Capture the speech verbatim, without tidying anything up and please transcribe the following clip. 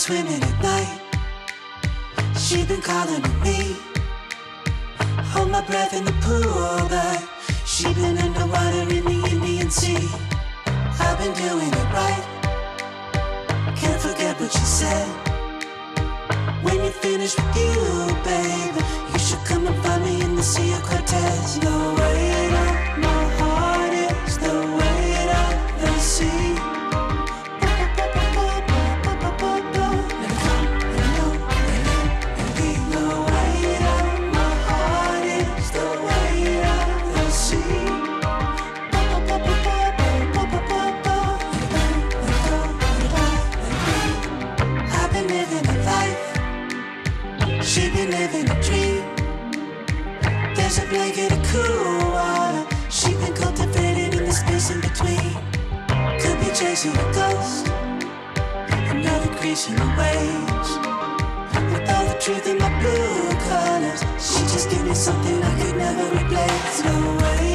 swimming at night. She been calling on me. Hold my breath in the pool, but she been underwater in the Indian Sea. I've been doing it right. Can't forget what she said. When you're finished with you, babe, you should come and find me in the Sea of Cortez. The weight of my heart is the weight of the sea. She been living a dream. There's a blanket of cool water. She been cultivating in the space in between. Could be chasing a ghost, another crease in the waves. With all the truth in my blue colors, she just give me something I could never replace. No way.